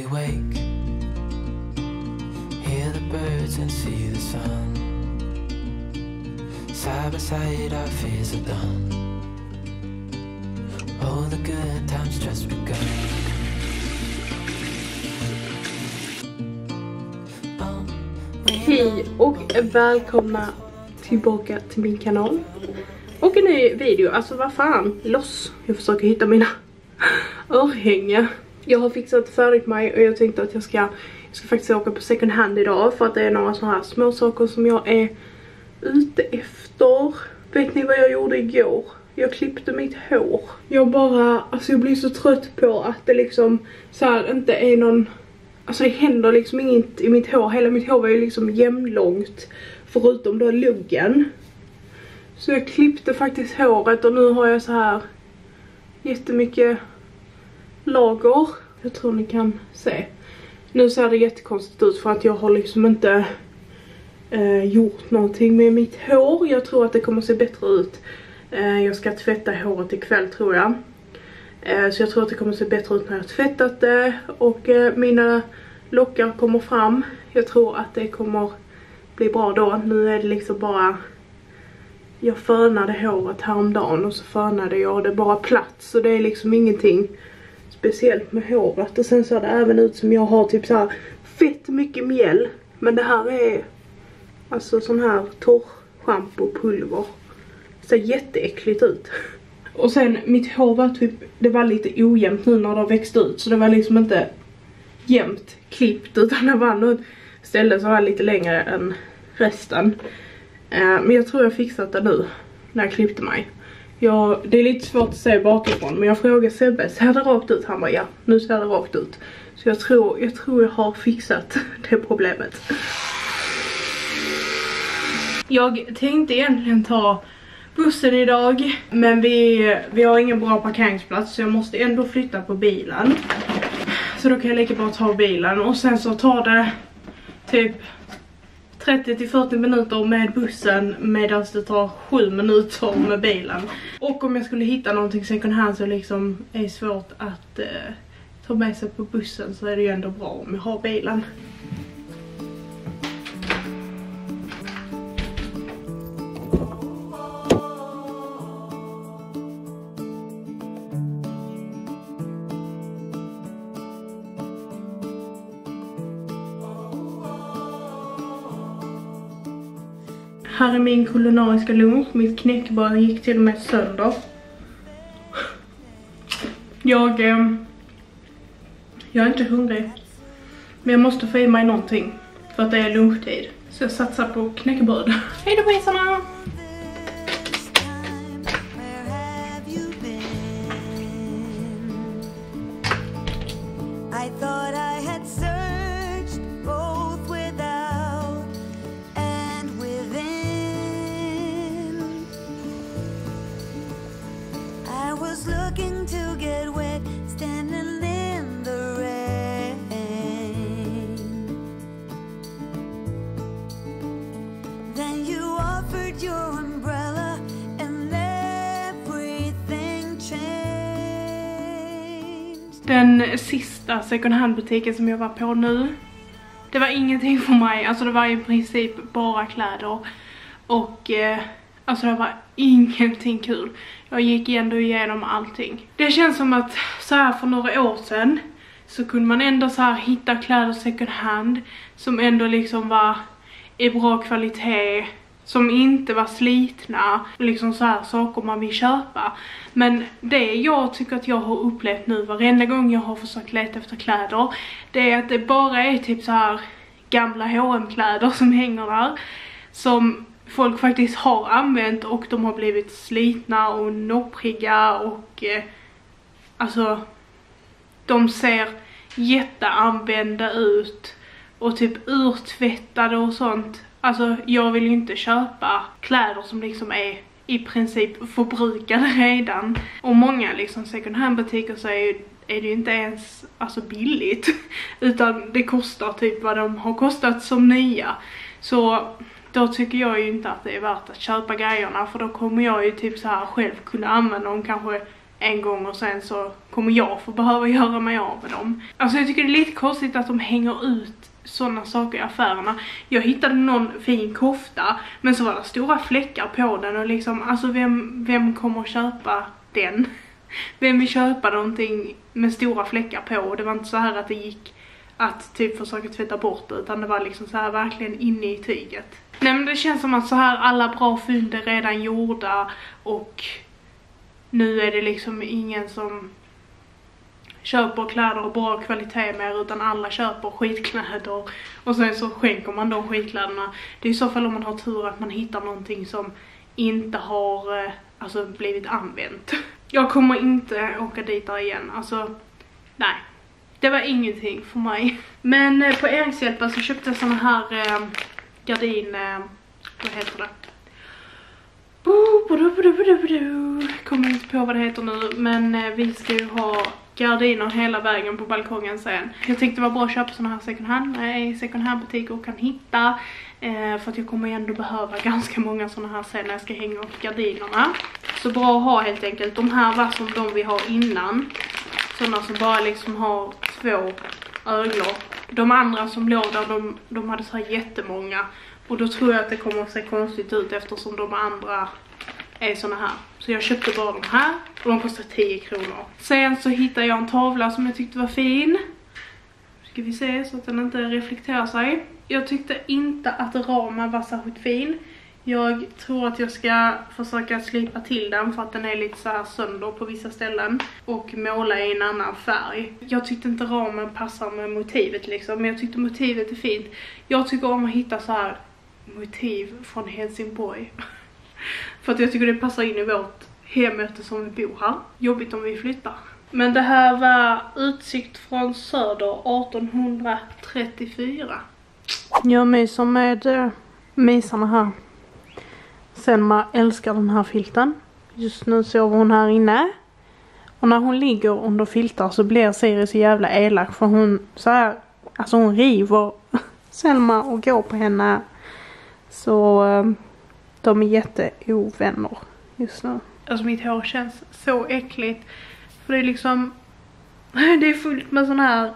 we wake, hear the birds and see the sun. Side by side our fears are done. Oh, the good times just begun. Hej och välkomna tillbaka till min kanal. Och en ny video, alltså vad fan, loss. Jag försöker hitta mina örhängen. Jag har fixat färdigt mig och jag tänkte att jag ska faktiskt åka på second hand idag. För att det är några sådana här små saker som jag är ute efter. Vet ni vad jag gjorde igår? Jag klippte mitt hår. Jag blir så trött på att det liksom så här inte är någon... Alltså det händer liksom inget i mitt hår. Hela mitt hår var ju liksom jämnlångt. Förutom då luggen. Så jag klippte faktiskt håret och nu har jag så här jättemycket lager. Jag tror ni kan se. Nu ser det jättekonstigt ut för att jag har liksom inte gjort någonting med mitt hår. Jag tror att det kommer se bättre ut. Jag ska tvätta håret ikväll tror jag. Så jag tror att det kommer se bättre ut när jag har tvättat det. Och mina lockar kommer fram. Jag tror att det kommer bli bra då. Nu är det liksom bara... Jag fönade håret häromdagen och så fönade jag det bara plats. Så det är liksom ingenting speciellt med håret. Och sen ser det även ut som jag har typ så här fett mycket mjäll. Men det här är alltså sån här torr shampoo-pulver. Det ser jätteäckligt ut. Och sen mitt hår var typ, det var lite ojämnt nu när det har växt ut. Så det var liksom inte jämnt klippt utan det var något ställe som var lite längre än resten. Men jag tror jag fixat det nu när jag klippte mig. Det är lite svårt att se bakifrån men jag frågade Sebbe, ser det rakt ut? Han bara ja, nu ser det rakt ut. Så jag tror jag har fixat det problemet. Jag tänkte egentligen ta bussen idag, men vi har ingen bra parkeringsplats så jag måste ändå flytta på bilen. Så då kan jag lika bra ta bilen och sen så tar det typ 30-40 minuter med bussen medan det tar 7 minuter med bilen. Och om jag skulle hitta någonting second hand så liksom är svårt att ta med sig på bussen så är det ju ändå bra om jag har bilen. Här är min kulinariska lunch. Mitt knäckebröd gick till och med sönder. Jag är inte hungrig. Men jag måste få i mig någonting. För att det är lunchtid. Så jag satsar på knäckebröd. Hej då bäsarna! Looking to get wet, standing in the rain. Then you offered your umbrella and everything changed. Den sista second hand butiken som jag var på nu, det var ingenting för mig. Alltså det var i princip bara kläder. Och alltså det var ingenting kul. Jag gick ändå igenom allting. Det känns som att så här för några år sedan så kunde man ändå så här hitta kläder second hand som ändå liksom var i bra kvalitet, som inte var slitna, liksom så här saker man vill köpa. Men det jag tycker att jag har upplevt nu varenda gång jag har försökt leta efter kläder, det är att det bara är typ så här gamla H&M-kläder som hänger där som folk faktiskt har använt och de har blivit slitna och noppriga och alltså de ser jätteanvända ut och typ urtvättade och sånt. Alltså jag vill ju inte köpa kläder som liksom är i princip förbrukade redan. Och många liksom second hand butiker så är det ju inte ens alltså billigt utan det kostar typ vad de har kostat som nya. Så då tycker jag ju inte att det är värt att köpa grejerna, för då kommer jag ju typ så här själv kunna använda dem kanske en gång och sen så kommer jag få behöva göra mig av med dem. Alltså jag tycker det är lite konstigt att de hänger ut sådana saker i affärerna. Jag hittade någon fin kofta men så var det stora fläckar på den och liksom, alltså vem kommer att köpa den? Vem vill köpa någonting med stora fläckar på? Och det var inte så här att det gick att typ försöka tvätta bort det, utan det var liksom så här verkligen inne i tyget. Nej, men det känns som att så här alla bra fynd är redan gjorda och nu är det liksom ingen som köper kläder och bra kvalitet mer, utan alla köper skitkläder och sen så skänker man de skitkläderna. Det är i så fall om man har tur att man hittar någonting som inte har alltså blivit använt. Jag kommer inte åka dit där igen, alltså nej. Det var ingenting för mig. Men på Erikshjälpen så köpte jag såna här gardin, vad heter det? Kommer inte på vad det heter nu, men vi ska ju ha gardiner hela vägen på balkongen sen. Jag tänkte det var bra att köpa såna här second hand butiker och kan hitta. För att jag kommer ändå behöva ganska många såna här sen när jag ska hänga upp gardinerna. Så bra att ha helt enkelt. De här var som de vi har innan. Såna som bara liksom har 2 öglor. De andra som låg där, de hade så här jättemånga. Och då tror jag att det kommer att se konstigt ut eftersom de andra är såna här. Så jag köpte bara de här och de kostar 10 kronor. Sen så hittade jag en tavla som jag tyckte var fin. Ska vi se så att den inte reflekterar sig. Jag tyckte inte att ramen var särskilt fin. Jag tror att jag ska försöka slipa till den för att den är lite så här sönder på vissa ställen. Och måla i en annan färg. Jag tyckte inte ramen passar med motivet liksom. Men jag tyckte motivet är fint. Jag tycker om att hitta så här motiv från Helsingborg. För att jag tycker det passar in i vårt hem eftersom vi bor här. Jobbigt om vi flyttar. Men det här var utsikt från söder 1834. Jag myser med misarna här. Selma älskar den här filten. Just nu sover hon här inne. Och när hon ligger under filtar så blir Siri så jävla elak. För hon så här, alltså hon river Selma och går på henne. Så de är jätteovänner just nu. Alltså mitt hår känns så äckligt. För det är liksom, det är fullt med sån här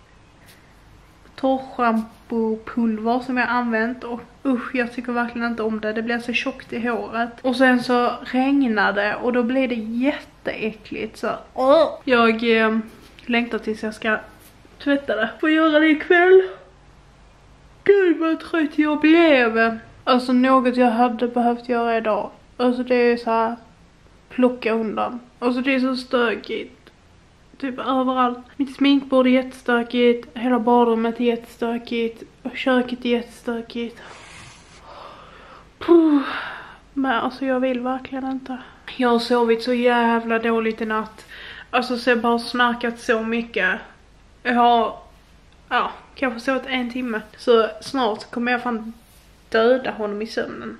torrschampopulver som jag använt. Och jag tycker verkligen inte om det. Det blir så tjockt i håret. Och sen så regnade och då blir det jätteäckligt. Så jag längtar tills jag ska tvätta det. Får göra det ikväll. Gud vad trött jag blev. Alltså något jag hade behövt göra idag. Alltså det är så här, plocka undan. Alltså det är så stökigt. Typ överallt. Mitt sminkbord är jättestökigt. Hela badrummet är jättestökigt. Och köket är jättestökigt. Men alltså jag vill verkligen inte. Jag har sovit så jävla dåligt i natt. Alltså så jag bara snarkat så mycket. Jag har, kanske sovit 1 timme. Så snart kommer jag fan döda honom i sömnen.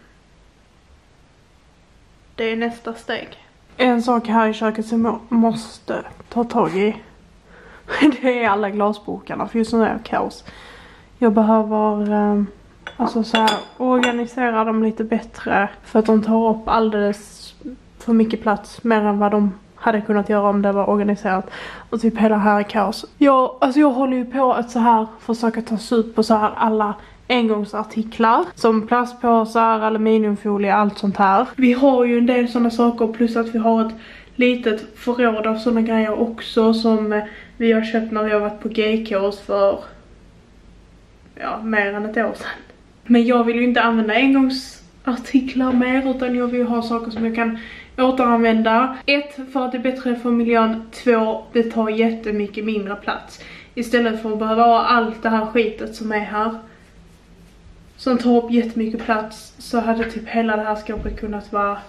Det är nästa steg. En sak här i köket som jag måste ta tag i. Det är alla glasburkarna. För just nu är det kaos. Jag behöver alltså så här, organisera dem lite bättre. För att de tar upp alldeles för mycket plats. Mer än vad de hade kunnat göra om det var organiserat. Och typ hela här är kaos. Jag håller ju på att så här försöka ta ut på så här alla engångsartiklar. Som plastpåsar, aluminiumfolie, allt sånt här. Vi har ju en del sådana saker. Plus att vi har ett litet förråd av sådana grejer också. Som vi har köpt när vi har varit på GKs för mer än 1 år sedan. Men jag vill ju inte använda engångsartiklar mer. Utan jag vill ha saker som jag kan återanvända. 1, för att det är bättre för miljön. 2, det tar jättemycket mindre plats. Istället för att behöva ha allt det här skitet som är här. Som tar upp jättemycket plats. Så hade typ hela det här skåpet kunnat vara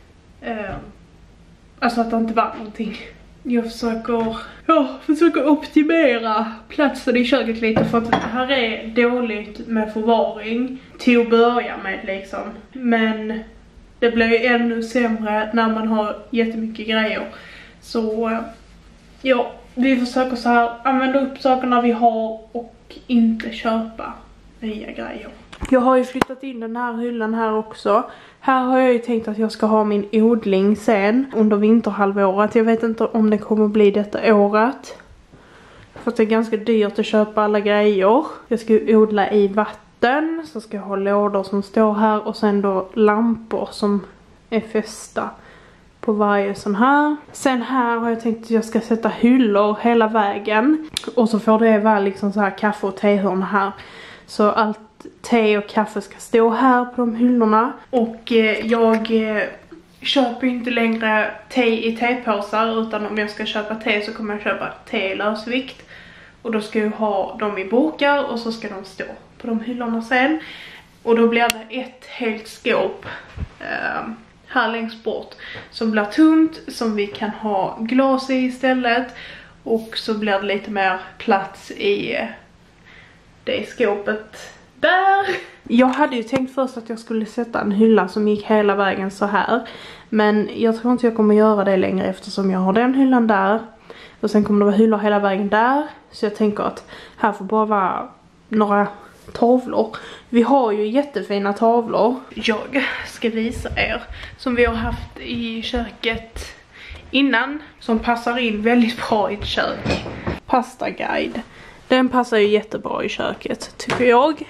alltså att det inte var någonting. Jag försöker optimera platsen i köket lite. För att här är dåligt med förvaring till att börja med liksom. Men det blir ju ännu sämre när man har jättemycket grejer. Så vi försöker så här använda upp sakerna vi har och inte köpa nya grejer. Jag har ju flyttat in den här hyllan här också. Här har jag ju tänkt att jag ska ha min odling sen under vinterhalvåret. Jag vet inte om det kommer bli detta året. För att det är ganska dyrt att köpa alla grejer. Jag ska ju odla i vatten. Så ska jag ha lådor som står här. Och sen då lampor som är fästa på varje sån här. Sen här har jag tänkt att jag ska sätta hyllor hela vägen. Och så får det vara liksom så här kaffe- och tehörn här. Så allt te och kaffe ska stå här på de hyllorna. Och jag köper inte längre te i tepåsar. Utan om jag ska köpa te så kommer jag köpa te i lösvikt. Och då ska jag ha dem i burkar och så ska de stå på de hyllorna sen. Och då blir det ett helt skåp här längst bort som blir tomt, som vi kan ha glas i istället. Och så blir det lite mer plats i det skåpet där. Jag hade ju tänkt först att jag skulle sätta en hylla som gick hela vägen så här. Men jag tror inte jag kommer göra det längre eftersom jag har den hyllan där. Och sen kommer det vara hyllor hela vägen där. Så jag tänker att här får bara vara några tavlor. Vi har ju jättefina tavlor. Jag ska visa er som vi har haft i köket innan. Som passar in väldigt bra i ett kök. Pasta guide. Den passar ju jättebra i köket tycker jag.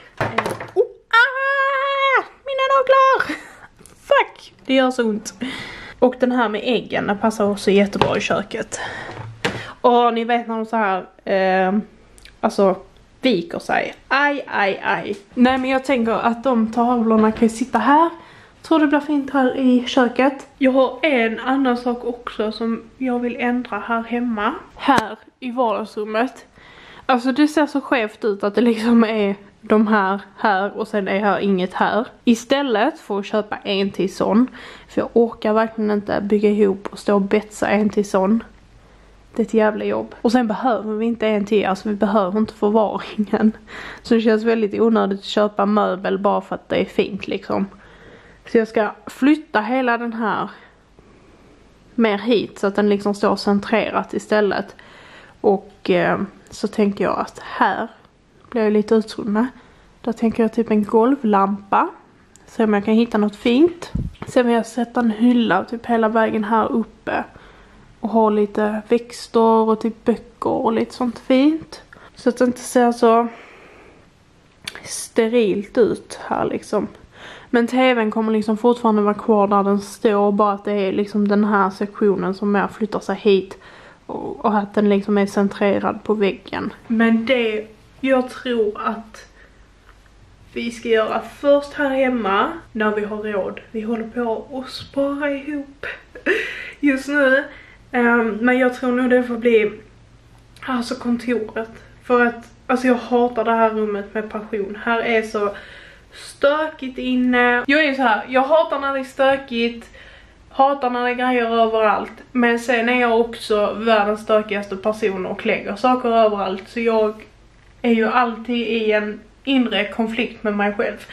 Mina naglar! Fuck! Det gör så ont. Och den här med äggen, den passar också jättebra i köket. Och ni vet när de så här alltså viker sig. Aj, aj, aj. Nej, men jag tänker att de tavlorna kan sitta här. Tror det blir fint här i köket. Jag har en annan sak också som jag vill ändra här hemma. Här i vardagsrummet. Alltså det ser så skevt ut att det liksom är de här och sen är här inget här. Istället för att köpa en till sån. För jag orkar verkligen inte bygga ihop och stå och betsa en till sån. Det är ett jävla jobb. Och sen behöver vi inte en till. Alltså vi behöver inte förvaringen. Så det känns väldigt onödigt att köpa möbel bara för att det är fint liksom. Så jag ska flytta hela den här mer hit så att den liksom står centrerat istället. Och så tänker jag att här blir jag lite utrymme. Då tänker jag typ en golvlampa. Se om jag kan hitta något fint. Sen vill jag sätta en hylla typ hela vägen här uppe. Och ha lite växter och typ böcker och lite sånt fint. Så att det inte ser så sterilt ut här liksom. Men tvn kommer liksom fortfarande vara kvar där den står. Bara att det är liksom den här sektionen som mer flyttar sig hit. Och att den liksom är centrerad på väggen. Men det jag tror att vi ska göra först här hemma när vi har råd. Vi håller på att spara ihop just nu. Men jag tror nog det får bli alltså kontoret. För att alltså jag hatar det här rummet med passion. Här är så stökigt inne. Jag är så här, jag hatar när det är stökigt. Hatar när det är grejer överallt. Men sen är jag också världens stökigaste person och lägger saker överallt. Så jag är ju alltid i en inre konflikt med mig själv.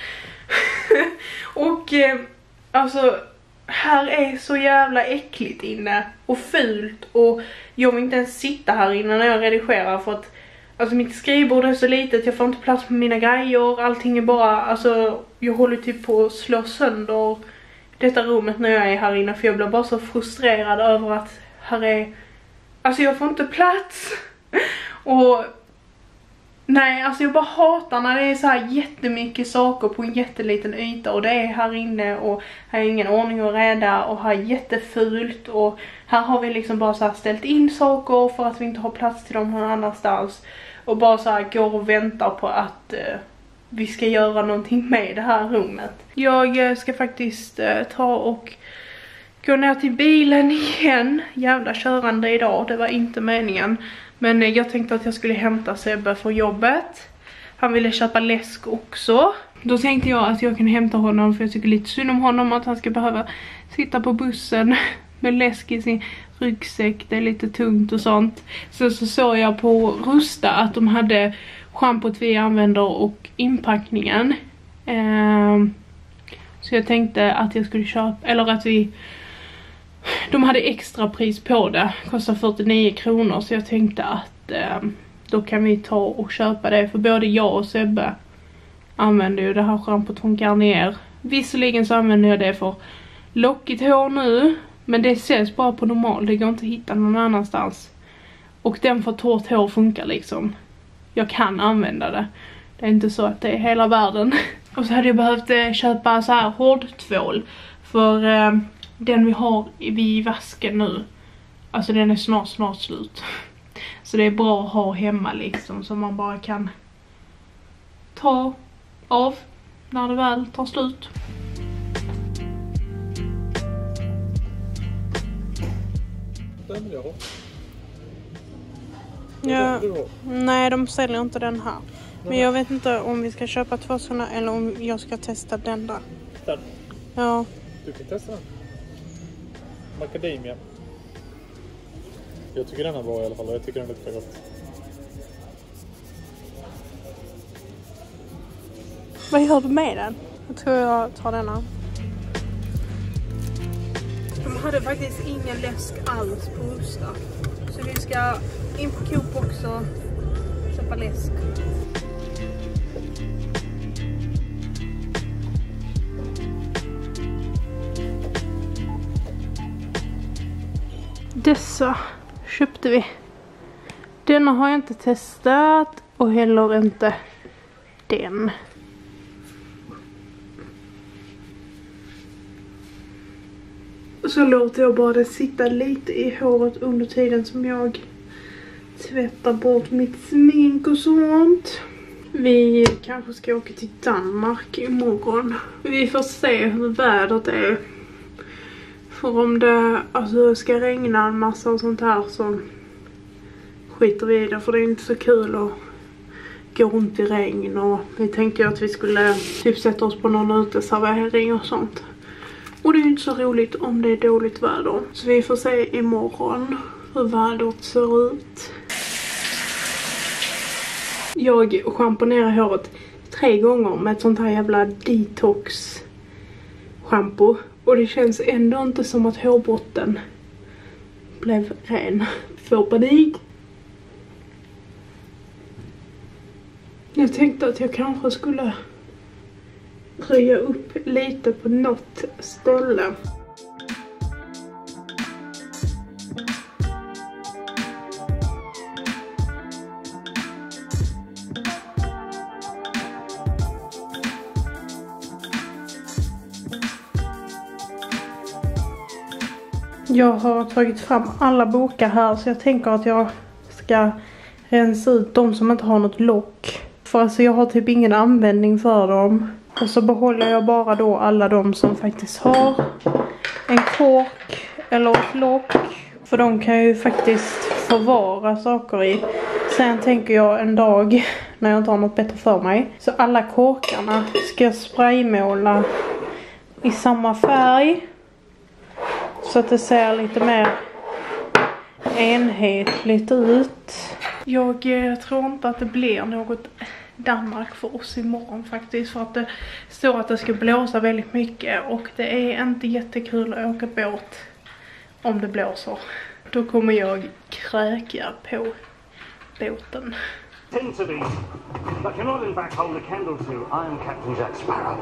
Och alltså här är så jävla äckligt inne. Och fult. Och jag vill inte ens sitta här inne när jag redigerar. För att alltså mitt skrivbord är så litet. Jag får inte plats med mina grejer. Allting är bara, alltså jag håller typ på att slå sönder detta rummet när jag är här inne. För jag blir bara så frustrerad över att här är, alltså jag får inte plats. Och nej, alltså jag bara hatar när det är så här jättemycket saker på en jätteliten yta. Och det är här inne och här är ingen ordning och reda och här är jättefult. Och här har vi liksom bara så här ställt in saker för att vi inte har plats till dem någon annanstans. Och bara så här går och väntar på att vi ska göra någonting med det här rummet. Jag ska faktiskt ta och gå ner till bilen igen. Jävla körande idag, det var inte meningen. Men jag tänkte att jag skulle hämta Sebbe för jobbet. Han ville köpa läsk också. Då tänkte jag att jag kan hämta honom för jag tycker lite synd om honom att han ska behöva sitta på bussen med läsk i sin ryggsäck. Det är lite tungt och sånt. Så såg jag på Rusta att de hade schampot vi använder och inpackningen. Så jag tänkte att jag skulle köpa, eller att de hade extra pris på det. Kostar 49 kronor. Så jag tänkte att då kan vi ta och köpa det. För både jag och Sebbe använder ju det här schampot från Garnier. Visserligen så använder jag det för lockigt hår nu, men det ses bara på normal, det går inte att hitta någon annanstans. Och den för torrt hår funkar liksom. Jag kan använda det. Det är inte så att det är hela världen. Och så hade jag behövt köpa så här hårdtvål. För den vi har vid vasken nu, alltså den är snart slut. Så det är bra att ha hemma liksom, så man bara kan ta av när det väl tar slut. Den vill jag ha. Ja, nej, de säljer inte den här. Men jag vet inte om vi ska köpa 2 sådana eller om jag ska testa den där. Den? Ja. Du kan testa den. Macadamia. Jag tycker den är bra i alla fall. Jag tycker den är lite gott. Vad gör du med den? Jag tror jag tar denna. De hade faktiskt ingen läsk alls på Rusta. Så vi ska in på Coop också köpa läsk. Dessa köpte vi. Denna har jag inte testat och heller inte den. Så låter jag bara det sitta lite i håret under tiden som jag tvättar bort mitt smink och sånt. Vi kanske ska åka till Danmark imorgon. Vi får se hur vädret är. För om det alltså ska regna en massa och sånt här så skiter vi i det. För det är inte så kul att gå runt i regn. Och vi tänkte att vi skulle typ sätta oss på någon uteservering och sånt. Och det är ju inte så roligt om det är dåligt väder. Så vi får se imorgon hur vädret ser ut. Jag schamponerar håret 3 gånger med ett sånt här jävla detox shampoo. Och det känns ändå inte som att hårbotten blev ren. Får panik. Jag tänkte att jag kanske skulle röja upp lite på något ställe. Jag har tagit fram alla bokar här så jag tänker att jag ska rensa ut de som inte har något lock. För alltså jag har typ ingen användning för dem. Och så behåller jag bara då alla de som faktiskt har en kork eller ett lock. För de kan ju faktiskt förvara saker i. Sen tänker jag en dag när jag inte har något bättre för mig. Så alla korkarna ska jag spraymåla i samma färg. Så att det ser lite mer enhetligt ut. Jag tror inte att det blir något Danmark för oss imorgon faktiskt. För att det står att det ska blåsa väldigt mycket. Och det är inte jättekul att åka båt om det blåser. Då kommer jag kräka på båten. Into these, but cannot in fact hold a candle to. I am Captain Jack Sparrow.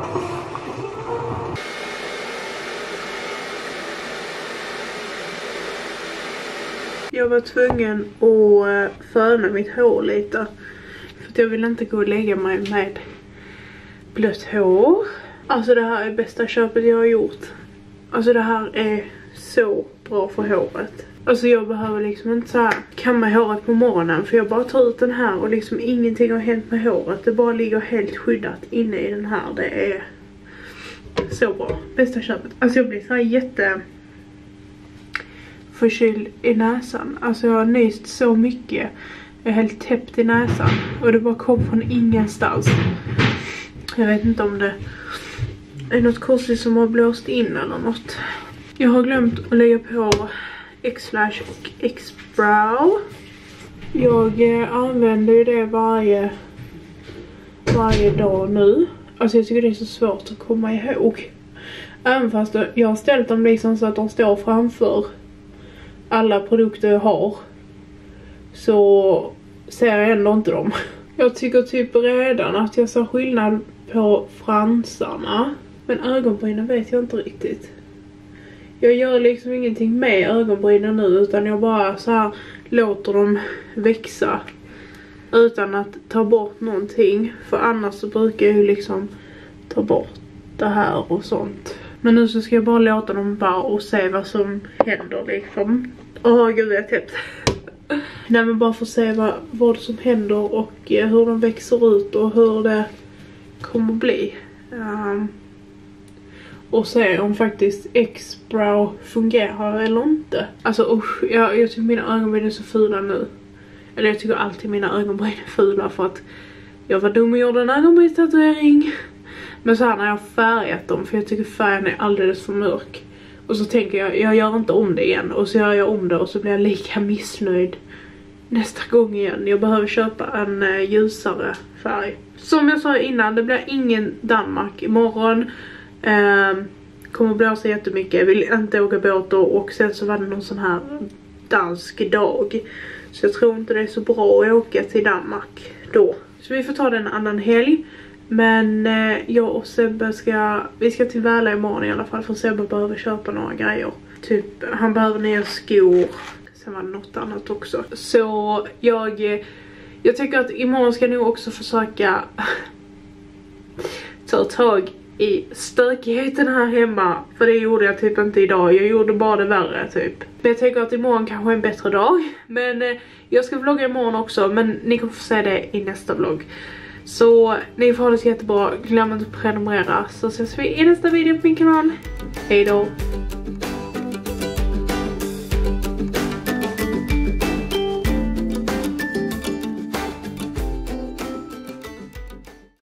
Jag var tvungen att föna mitt hår lite. För att jag vill inte gå och lägga mig med blött hår. Alltså det här är bästa köpet jag har gjort. Alltså det här är så bra för håret. Alltså jag behöver liksom inte så här kamma håret på morgonen. För jag bara tar ut den här och liksom ingenting har hänt med håret. Det bara ligger helt skyddat inne i den här. Det är så bra. Bästa köpet. Alltså jag blir så här jätte förkyld i näsan. Alltså jag har nyst så mycket. Jag är helt täppt i näsan. Och det bara kom från ingenstans. Jag vet inte om det är något konstigt som har blåst in eller något. Jag har glömt att lägga på X-Flash och X-Brow. Jag använder ju det varje dag nu. Alltså jag tycker det är så svårt att komma ihåg. Även fast jag har ställt dem liksom så att de står framför alla produkter jag har. Så ser jag ändå inte dem. Jag tycker typ redan att jag ser skillnad på fransarna. Men ögonbrynen vet jag inte riktigt. Jag gör liksom ingenting med ögonbrynen nu, utan jag bara så här låter dem växa. Utan att ta bort någonting. För annars så brukar jag ju liksom ta bort det här och sånt. Men nu så ska jag bara låta dem vara och se vad som händer liksom. Åh gud, jag är täppt. Nej, men bara för att se vad som händer och hur de växer ut och hur det kommer bli. Och se om faktiskt X-Brow fungerar eller inte. Alltså usch, jag tycker mina ögonbryn är så fula nu. Eller jag tycker alltid mina ögonbryn är fula för att jag var dum och gjorde en ögonbrynstatuering. Men så här när jag har färgat dem, för jag tycker färgen är alldeles för mörk. Och så tänker jag gör inte om det igen. Och så gör jag om det och så blir jag lika missnöjd nästa gång igen. Jag behöver köpa en ljusare färg. Som jag sa innan, det blir ingen Danmark imorgon. Kommer blåsa jättemycket. Jag vill inte åka båt då. Och sen så var det någon sån här dansk dag. Så jag tror inte det är så bra att åka till Danmark då. Så vi får ta den en annan helg. Men jag och Sebbe vi ska till Väla imorgon i alla fall. För Sebbe behöver köpa några grejer. Typ, han behöver nya skor. Sen var det något annat också. Så jag tycker att imorgon ska jag nog också försöka ta tag i stökigheten här hemma. För det gjorde jag typ inte idag. Jag gjorde bara det värre typ. Men jag tänker att imorgon kanske är en bättre dag. Men jag ska vlogga imorgon också. Men ni kommer få se det i nästa vlogg. Så ni får ha det så jättebra. Glöm inte att prenumerera. Så ses vi i nästa video på min kanal. Hej då!